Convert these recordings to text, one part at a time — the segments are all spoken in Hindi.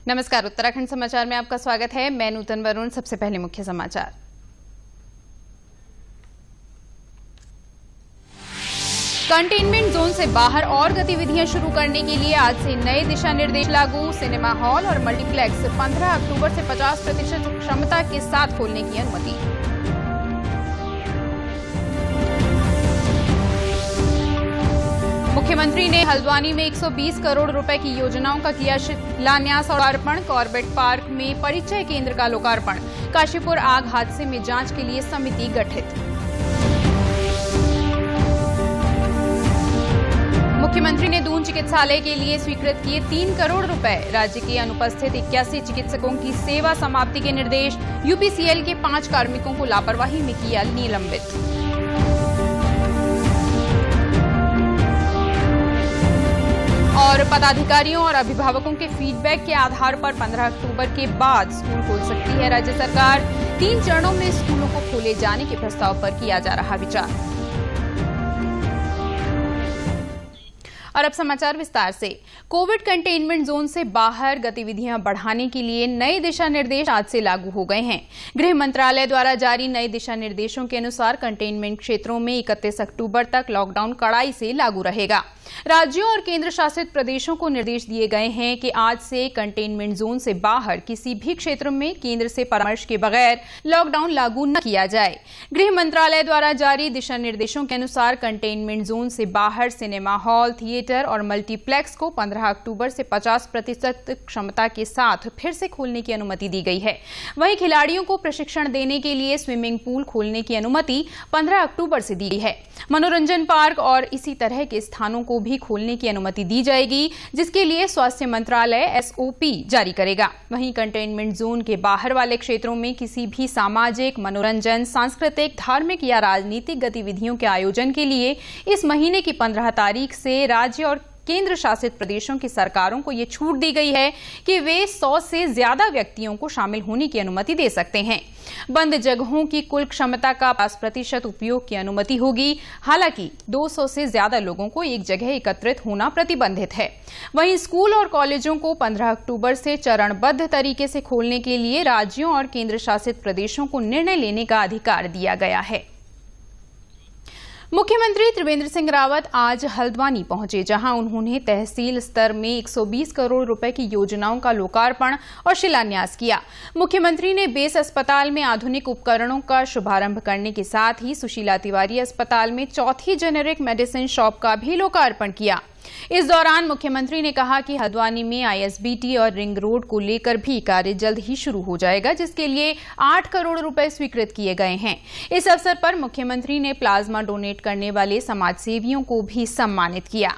नमस्कार, उत्तराखंड समाचार में आपका स्वागत है। मैं नूतन वरुण। सबसे पहले मुख्य समाचार। कंटेनमेंट जोन से बाहर और गतिविधियां शुरू करने के लिए आज से नए दिशा निर्देश लागू। सिनेमा हॉल और मल्टीप्लेक्स 15 अक्टूबर से 50% क्षमता के साथ खोलने की अनुमति। मुख्यमंत्री ने हल्द्वानी में 120 करोड़ रुपए की योजनाओं का किया शिलान्यास और लोकार्पण। कॉर्बेट पार्क में परिचय केंद्र का लोकार्पण। काशीपुर आग हादसे में जांच के लिए समिति गठित। मुख्यमंत्री ने दून चिकित्सालय के लिए स्वीकृत किए 3 करोड़ रुपए। राज्य के अनुपस्थित 81 चिकित्सकों की सेवा समाप्ति के निर्देश। यूपीसीएल के 5 कार्मिकों को लापरवाही में किया निलंबित। और पदाधिकारियों और अभिभावकों के फीडबैक के आधार पर 15 अक्टूबर के बाद स्कूल खोल सकती है राज्य सरकार। 3 चरणों में स्कूलों को खोले जाने के प्रस्ताव पर किया जा रहा विचार। और अब समाचार विस्तार से। कोविड कंटेनमेंट जोन से बाहर गतिविधियां बढ़ाने के लिए नए दिशा निर्देश आज से लागू हो गए हैं। गृह मंत्रालय द्वारा जारी नए दिशा निर्देशों के अनुसार कंटेनमेंट क्षेत्रों में 31 अक्टूबर तक लॉकडाउन कड़ाई से लागू रहेगा। राज्यों और केंद्र शासित प्रदेशों को निर्देश दिए गए हैं कि आज से कंटेनमेंट जोन से बाहर किसी भी क्षेत्र में केंद्र से परामर्श के बगैर लॉकडाउन लागू न किया जाए। गृह मंत्रालय द्वारा जारी दिशा निर्देशों के अनुसार कंटेनमेंट जोन से बाहर सिनेमा हॉल, थिएटर और मल्टीप्लेक्स को 15 अक्टूबर से 50% क्षमता के साथ फिर से खोलने की अनुमति दी गई है। वहीं खिलाड़ियों को प्रशिक्षण देने के लिए स्विमिंग पूल खोलने की अनुमति 15 अक्टूबर से दी गई है। मनोरंजन पार्क और इसी तरह के स्थानों को भी खोलने की अनुमति दी जाएगी, जिसके लिए स्वास्थ्य मंत्रालय एसओपी जारी करेगा। वहीं कंटेनमेंट जोन के बाहर वाले क्षेत्रों में किसी भी सामाजिक, मनोरंजन, सांस्कृतिक, धार्मिक या राजनीतिक गतिविधियों के आयोजन के लिए इस महीने की 15 तारीख से राज्य और केंद्र शासित प्रदेशों की सरकारों को ये छूट दी गई है कि वे 100 से ज्यादा व्यक्तियों को शामिल होने की अनुमति दे सकते हैं। बंद जगहों की कुल क्षमता का 5% उपयोग की अनुमति होगी। हालांकि 200 से ज्यादा लोगों को एक जगह एकत्रित होना प्रतिबंधित है। वहीं स्कूल और कॉलेजों को 15 अक्टूबर से चरणबद्ध तरीके से खोलने के लिए राज्यों और केंद्र शासित प्रदेशों को निर्णय लेने का अधिकार दिया गया है। मुख्यमंत्री त्रिवेंद्र सिंह रावत आज हल्द्वानी पहुंचे, जहां उन्होंने तहसील स्तर में 120 करोड़ रुपए की योजनाओं का लोकार्पण और शिलान्यास किया। मुख्यमंत्री ने बेस अस्पताल में आधुनिक उपकरणों का शुभारंभ करने के साथ ही सुशीला तिवारी अस्पताल में 4थी जेनेरिक मेडिसिन शॉप का भी लोकार्पण किया। इस दौरान मुख्यमंत्री ने कहा कि हल्द्वानी में आईएसबीटी और रिंग रोड को लेकर भी कार्य जल्द ही शुरू हो जाएगा, जिसके लिए 8 करोड़ रुपए स्वीकृत किए गए हैं। इस अवसर पर मुख्यमंत्री ने प्लाज्मा डोनेट करने वाले समाजसेवियों को भी सम्मानित किया।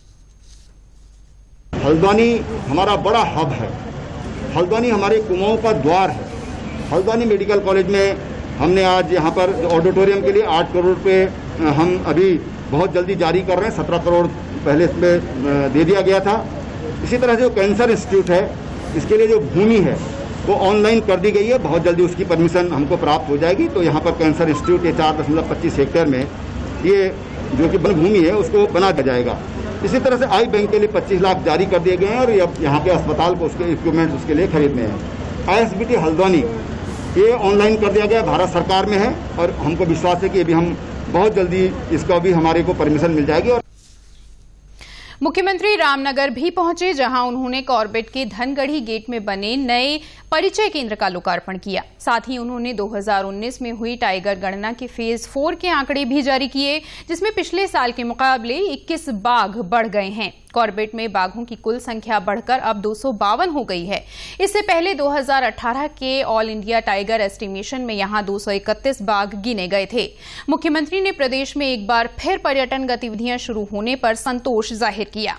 हल्द्वानी हमारा बड़ा हब है। हल्द्वानी हमारे कुमाऊं का द्वार है। हल्द्वानी मेडिकल कॉलेज में हमने आज यहाँ पर ऑडिटोरियम के लिए 8 करोड़ रुपए हम अभी बहुत जल्दी जारी कर रहे हैं। 17 करोड़ पहले इसमें दे दिया गया था। इसी तरह से जो कैंसर इंस्टीट्यूट है, इसके लिए जो भूमि है वो ऑनलाइन कर दी गई है। बहुत जल्दी उसकी परमिशन हमको प्राप्त हो जाएगी। तो यहाँ पर कैंसर इंस्टीट्यूट ये 4.25 हेक्टेयर में ये जो कि वन भूमि है उसको बना दिया जाएगा। इसी तरह से आई बैंक के लिए 25 लाख जारी कर दिए गए हैं और अब यहाँ के अस्पताल को उसके इक्विपमेंट उसके लिए खरीदने हैं। आईएसबीटी हल्द्वानी ये ऑनलाइन कर दिया गया, भारत सरकार में है और हमको विश्वास है कि अभी हम बहुत जल्दी इसका भी हमारे को परमिशन मिल जाएगी। और मुख्यमंत्री रामनगर भी पहुंचे, जहां उन्होंने कॉर्बेट के धनगढ़ी गेट में बने नए परिचय केंद्र का लोकार्पण किया। साथ ही उन्होंने 2019 में हुई टाइगर गणना के फेज 4 के आंकड़े भी जारी किए, जिसमें पिछले साल के मुकाबले 21 बाघ बढ़ गए हैं। कॉर्बेट में बाघों की कुल संख्या बढ़कर अब 252 हो गई है। इससे पहले 2018 के ऑल इंडिया टाइगर एस्टिमेशन में यहां 231 बाघ गिने गए थे। मुख्यमंत्री ने प्रदेश में एक बार फिर पर्यटन गतिविधियां शुरू होने पर संतोष जाहिर किया।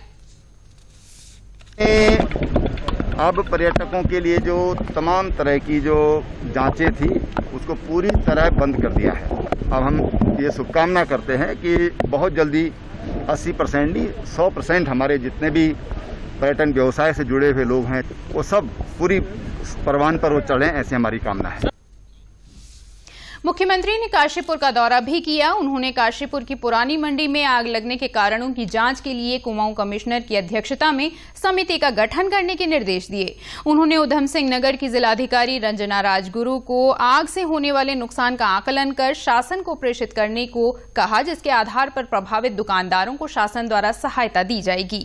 अब पर्यटकों के लिए जो तमाम तरह की जो जांचें थी उसको पूरी तरह बंद कर दिया है। अब हम ये शुभकामना करते हैं कि बहुत जल्दी 80% नहीं 100% हमारे जितने भी पर्यटन व्यवसाय से जुड़े हुए लोग हैं वो सब पूरी परवान पर वो चढ़ें, ऐसी हमारी कामना है। मुख्यमंत्री ने काशीपुर का दौरा भी किया। उन्होंने काशीपुर की पुरानी मंडी में आग लगने के कारणों की जांच के लिए कुमाऊं कमिश्नर की अध्यक्षता में समिति का गठन करने के निर्देश दिए। उन्होंने उधम सिंह नगर की जिलाधिकारी रंजना राजगुरु को आग से होने वाले नुकसान का आकलन कर शासन को प्रेषित करने को कहा, जिसके आधार पर प्रभावित दुकानदारों को शासन द्वारा सहायता दी जाएगी।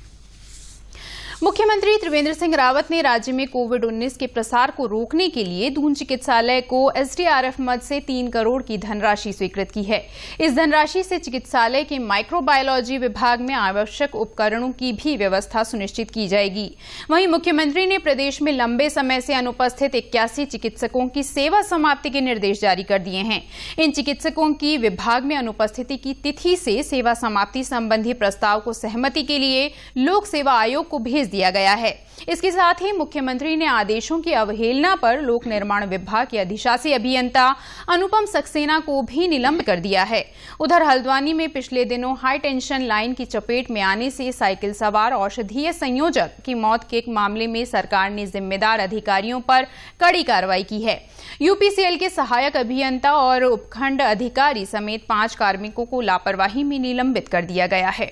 मुख्यमंत्री त्रिवेंद्र सिंह रावत ने राज्य में कोविड-19 के प्रसार को रोकने के लिए दून चिकित्सालय को एसडीआरएफ मद से 3 करोड़ की धनराशि स्वीकृत की है। इस धनराशि से चिकित्सालय के माइक्रोबायोलॉजी विभाग में आवश्यक उपकरणों की भी व्यवस्था सुनिश्चित की जाएगी। वहीं मुख्यमंत्री ने प्रदेश में लंबे समय से अनुपस्थित 81 चिकित्सकों की सेवा समाप्ति के निर्देश जारी कर दिए हैं। इन चिकित्सकों की विभाग में अनुपस्थिति की तिथि से सेवा समाप्ति संबंधी प्रस्ताव को सहमति के लिए लोक सेवा आयोग को भेज दिया गया है। इसके साथ ही मुख्यमंत्री ने आदेशों की अवहेलना पर लोक निर्माण विभाग के अधिशासी अभियंता अनुपम सक्सेना को भी निलंबित कर दिया है। उधर हल्द्वानी में पिछले दिनों हाई टेंशन लाइन की चपेट में आने से साइकिल सवार औषधीय संयोजक की मौत के मामले में सरकार ने जिम्मेदार अधिकारियों पर कड़ी कार्रवाई की है। यूपीसीएल के सहायक अभियंता और उपखंड अधिकारी समेत 5 कार्मिकों को लापरवाही में निलंबित कर दिया गया है।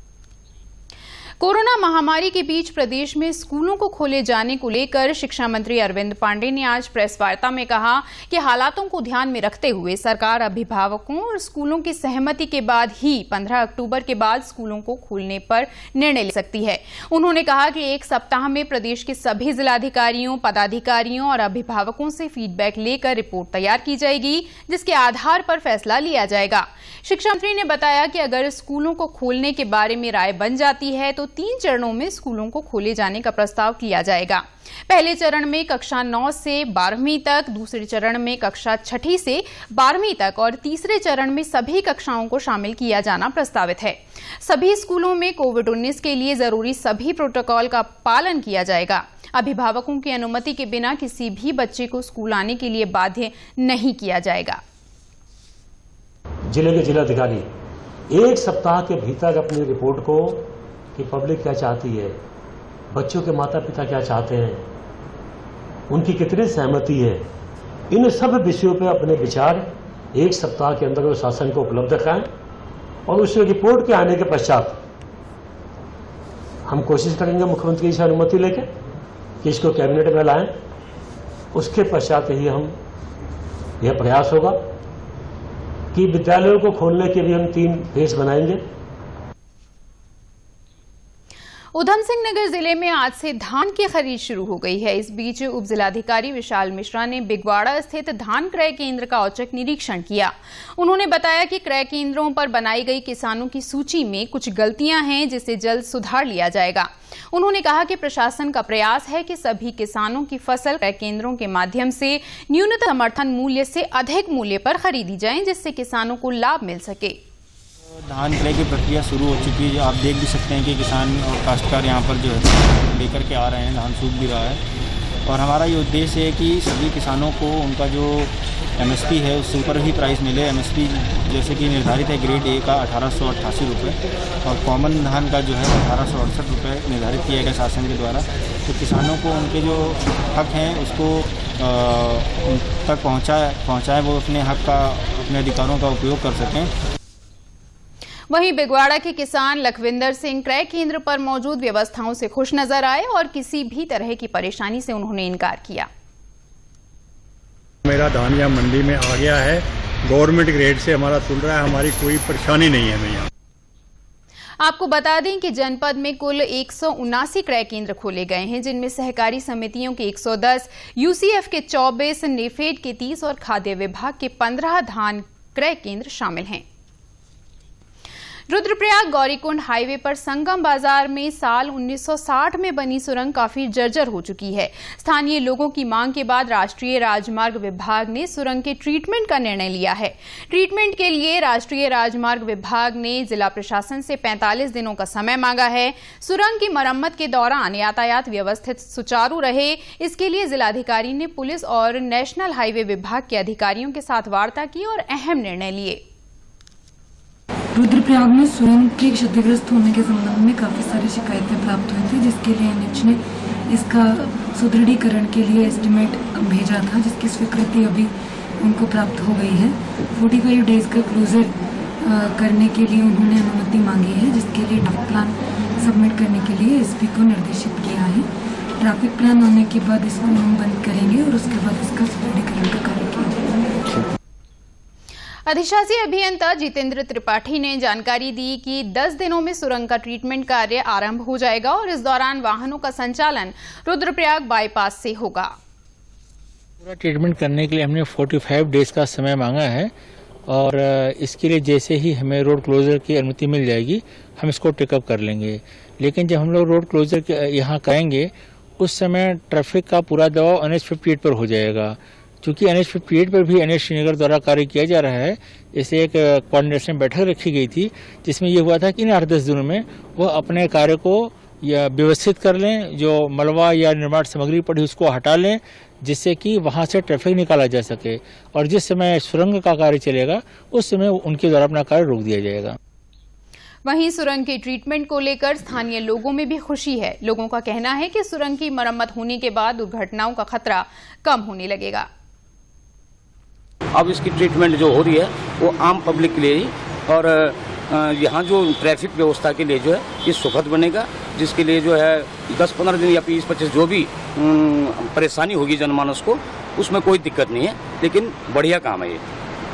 कोरोना महामारी के बीच प्रदेश में स्कूलों को खोले जाने को लेकर शिक्षा मंत्री अरविंद पांडेय ने आज प्रेस वार्ता में कहा कि हालातों को ध्यान में रखते हुए सरकार अभिभावकों और स्कूलों की सहमति के बाद ही 15 अक्टूबर के बाद स्कूलों को खोलने पर निर्णय ले सकती है। उन्होंने कहा कि 1 सप्ताह में प्रदेश के सभी जिलाधिकारियों, पदाधिकारियों और अभिभावकों से फीडबैक लेकर रिपोर्ट तैयार की जाएगी, जिसके आधार पर फैसला लिया जाएगा। शिक्षा मंत्री ने बताया कि अगर स्कूलों को खोलने के बारे में राय बन जाती है तो 3 चरणों में स्कूलों को खोले जाने का प्रस्ताव किया जाएगा। पहले चरण में कक्षा 9 से 12वीं तक, दूसरे चरण में कक्षा 6 से 12वीं तक और तीसरे चरण में सभी कक्षाओं को शामिल किया जाना प्रस्तावित है। सभी स्कूलों में कोविड-19 के लिए जरूरी सभी प्रोटोकॉल का पालन किया जाएगा। अभिभावकों की अनुमति के बिना किसी भी बच्चे को स्कूल आने के लिए बाध्य नहीं किया जाएगा। जिले के जिलाधिकारी 1 सप्ताह के भीतर अपनी रिपोर्ट को कि पब्लिक क्या चाहती है, बच्चों के माता पिता क्या चाहते हैं, उनकी कितनी सहमति है, इन सब विषयों पे अपने विचार 1 सप्ताह के अंदर शासन को उपलब्ध कराएं और उस रिपोर्ट के आने के पश्चात हम कोशिश करेंगे मुख्यमंत्री से अनुमति लेके कि इसको कैबिनेट में लाएं। उसके पश्चात ही हम यह प्रयास होगा कि विद्यालयों को खोलने के लिए हम 3 फेज बनाएंगे। उधम सिंह नगर जिले में आज से धान की खरीद शुरू हो गई है। इस बीच उप जिलाधिकारी विशाल मिश्रा ने बिगवाड़ा स्थित धान क्रय केंद्र का औचक निरीक्षण किया। उन्होंने बताया कि क्रय केंद्रों पर बनाई गई किसानों की सूची में कुछ गलतियां हैं, जिसे जल्द सुधार लिया जाएगा। उन्होंने कहा कि प्रशासन का प्रयास है कि सभी किसानों की फसल क्रय केंद्रों के माध्यम से न्यूनतम समर्थन मूल्य से अधिक मूल्य पर खरीदी जाए, जिससे किसानों को लाभ मिल सके। धान क्रय की प्रक्रिया शुरू हो चुकी है। आप देख भी सकते हैं कि किसान और काश्तकार यहाँ पर जो है लेकर के आ रहे हैं, धान सूख भी रहा है। और हमारा ये उद्देश्य है कि सभी किसानों को उनका जो एमएसपी है उससे ऊपर ही प्राइस मिले। एमएसपी जैसे कि निर्धारित है ग्रेड ए का 1888 रुपये और कॉमन धान का जो है 1868 रुपये निर्धारित किया गया शासन के द्वारा। तो किसानों को उनके जो हक हैं उसको उन तक पहुँचाएँ, वो अपने हक का, अपने अधिकारों का उपयोग कर सकें। वहीं बिगवाड़ा के किसान लखविंदर सिंह क्रय केंद्र पर मौजूद व्यवस्थाओं से खुश नजर आए और किसी भी तरह की परेशानी से उन्होंने इनकार किया। मेरा धान यहाँ मंडी में आ गया है, गवर्नमेंट ग्रेड से हमारा चल रहा है, हमारी कोई परेशानी नहीं है। मैं यहाँ आपको बता दें कि जनपद में कुल 179 क्रय केंद्र खोले गए हैं, जिनमें सहकारी समितियों के 110, यूसीएफ के 24, नेफेड के 30 और खाद्य विभाग के 15 धान क्रय केंद्र शामिल हैं। रुद्रप्रयाग गौरीकुंड हाईवे पर संगम बाजार में साल 1960 में बनी सुरंग काफी जर्जर हो चुकी है। स्थानीय लोगों की मांग के बाद राष्ट्रीय राजमार्ग विभाग ने सुरंग के ट्रीटमेंट का निर्णय लिया है। ट्रीटमेंट के लिए राष्ट्रीय राजमार्ग विभाग ने जिला प्रशासन से 45 दिनों का समय मांगा है। सुरंग की मरम्मत के दौरान यातायात व्यवस्थित सुचारू रहे, इसके लिए जिलाधिकारी ने पुलिस और नेशनल हाईवे विभाग के अधिकारियों के साथ वार्ता की और अहम निर्णय लिए। रुद्रप्रयाग में सुरंग के क्षतिग्रस्त होने के संबंध में काफी सारी शिकायतें प्राप्त हुई थी, जिसके लिए एनएच ने इसका सुदृढ़ीकरण के लिए एस्टीमेट भेजा था, जिसकी स्वीकृति अभी उनको प्राप्त हो गई है। 45 डेज का क्लोजर करने के लिए उन्होंने अनुमति मांगी है, जिसके लिए ट्रैफिक प्लान सबमिट करने के लिए एसपी को निर्देशित किया है। ट्रैफिक प्लान होने के बाद इसको हम बंद करेंगे और उसके बाद इसका सुदृढ़ीकरण का कार्य किया जाएगा। अधिशासी अभियंता जितेंद्र त्रिपाठी ने जानकारी दी कि 10 दिनों में सुरंग का ट्रीटमेंट कार्य आरंभ हो जाएगा और इस दौरान वाहनों का संचालन रुद्रप्रयाग बाईपास से होगा। पूरा ट्रीटमेंट करने के लिए हमने 45 डेज का समय मांगा है और इसके लिए जैसे ही हमें रोड क्लोजर की अनुमति मिल जाएगी हम इसको टेकअप कर लेंगे। लेकिन जब हम लोग रोड क्लोजर यहाँ करेंगे उस समय ट्रैफिक का पूरा दबाव NH 58 पर हो जाएगा। चूंकि NH 58 पर भी NH श्रीनगर द्वारा कार्य किया जा रहा है, इसे एक कोऑर्डिनेशन बैठक रखी गई थी जिसमें यह हुआ था कि इन 8-10 दिनों में वह अपने कार्य को या व्यवस्थित कर लें, जो मलबा या निर्माण सामग्री पड़ी उसको हटा लें, जिससे कि वहां से ट्रैफिक निकाला जा सके और जिस समय सुरंग का कार्य चलेगा उस समय उनके द्वारा अपना कार्य रोक दिया जाएगा। वहीं सुरंग के ट्रीटमेंट को लेकर स्थानीय लोगों में भी खुशी है। लोगों का कहना है कि सुरंग की मरम्मत होने के बाद दुर्घटनाओं का खतरा कम होने लगेगा। अब इसकी ट्रीटमेंट जो हो रही है वो आम पब्लिक के लिए ही और यहाँ जो ट्रैफिक व्यवस्था के लिए जो है ये सुखद बनेगा, जिसके लिए जो है 10-15 दिन या 20-25 जो भी परेशानी होगी जनमानस को उसमें कोई दिक्कत नहीं है, लेकिन बढ़िया काम है ये।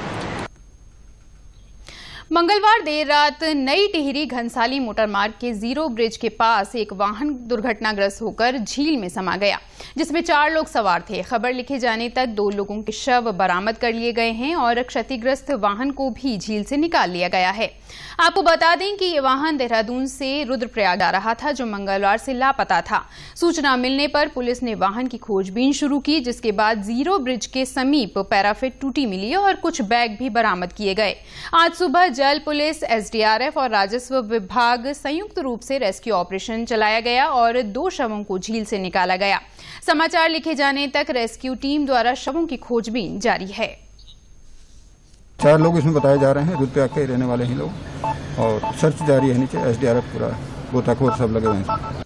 मंगलवार देर रात नई टिहरी घनसाली मोटरमार्ग के जीरो ब्रिज के पास एक वाहन दुर्घटनाग्रस्त होकर झील में समा गया, जिसमें 4 लोग सवार थे। खबर लिखे जाने तक 2 लोगों के शव बरामद कर लिए गए हैं और क्षतिग्रस्त वाहन को भी झील से निकाल लिया गया है। आपको बता दें कि ये वाहन देहरादून से रुद्रप्रयाग जा रहा था, जो मंगलवार से लापता था। सूचना मिलने पर पुलिस ने वाहन की खोजबीन शुरू की, जिसके बाद जीरो ब्रिज के समीप पैराफिट टूटी मिली और कुछ बैग भी बरामद किए गए। आज सुबह जल पुलिस, SDRF और राजस्व विभाग संयुक्त रूप से रेस्क्यू ऑपरेशन चलाया गया और 2 शवों को झील से निकाला गया। समाचार लिखे जाने तक रेस्क्यू टीम द्वारा शवों की खोजबीन जारी है। 4 लोग इसमें बताए जा रहे हैं, रुद्रप्रयाग के रहने वाले हैं लोग, और सर्च जारी है। नीचे SDRF पूरा गोताखोर सब लगे हुए हैं।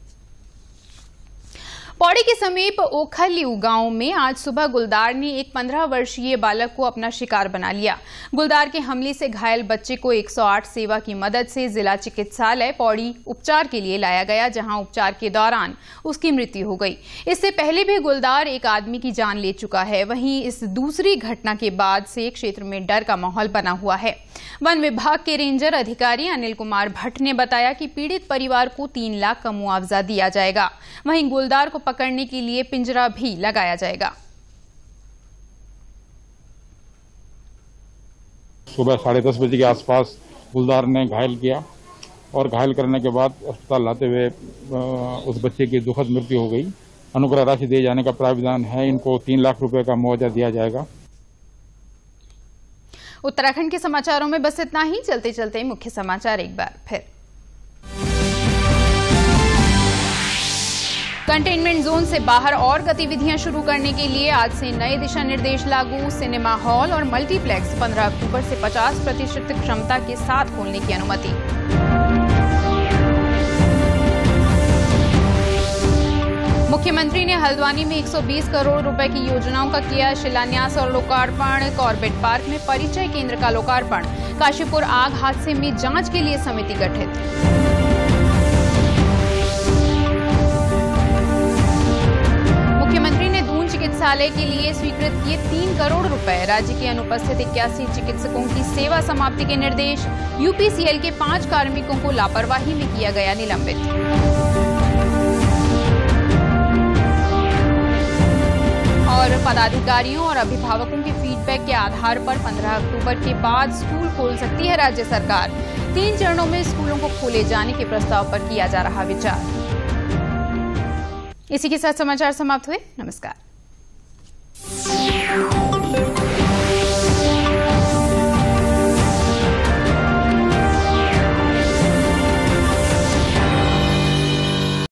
पौड़ी के समीप ओखलियू गांव में आज सुबह गुलदार ने एक 15 वर्षीय बालक को अपना शिकार बना लिया। गुलदार के हमले से घायल बच्चे को 108 सेवा की मदद से जिला चिकित्सालय पौड़ी उपचार के लिए लाया गया, जहां उपचार के दौरान उसकी मृत्यु हो गई। इससे पहले भी गुलदार एक आदमी की जान ले चुका है। वहीं इस दूसरी घटना के बाद से क्षेत्र में डर का माहौल बना हुआ है। वन विभाग के रेंजर अधिकारी अनिल कुमार भट्ट ने बताया कि पीड़ित परिवार को 3 लाख का मुआवजा दिया जाएगा। वहीं गुलदार को पकड़ने के लिए पिंजरा भी लगाया जाएगा। सुबह 10:30 बजे के आसपास गुलदार ने घायल किया और घायल करने के बाद अस्पताल लाते हुए उस बच्चे की दुखद मृत्यु हो गई। अनुग्रह राशि दिए जाने का प्रावधान है। इनको 3 लाख रुपए का मुआवजा दिया जाएगा। उत्तराखंड के समाचारों में बस इतना ही। चलते चलते मुख्य समाचार एक बार फिर। कंटेनमेंट जोन से बाहर और गतिविधियां शुरू करने के लिए आज से नए दिशा निर्देश लागू। सिनेमा हॉल और मल्टीप्लेक्स 15 अक्टूबर से 50% क्षमता के साथ खोलने की अनुमति। मुख्यमंत्री ने हल्द्वानी में 120 करोड़ रुपए की योजनाओं का किया शिलान्यास और लोकार्पण। कॉर्बेट पार्क में परिचय केंद्र का लोकार्पण। काशीपुर आग हादसे में जांच के लिए समिति गठित। मुख्यमंत्री ने दून चिकित्सालय के लिए स्वीकृत किए 3 करोड़ रुपए। राज्य के अनुपस्थित 81 चिकित्सकों की सेवा समाप्ति के निर्देश। UPCL के 5 कार्मिकों को लापरवाही में किया गया निलंबित। और पदाधिकारियों और अभिभावकों के फीडबैक के आधार पर 15 अक्टूबर के बाद स्कूल खोल सकती है राज्य सरकार। 3 चरणों में स्कूलों को खोले जाने के प्रस्ताव पर किया जा रहा विचार। इसी के साथ समाचार समाप्त हुए। नमस्कार।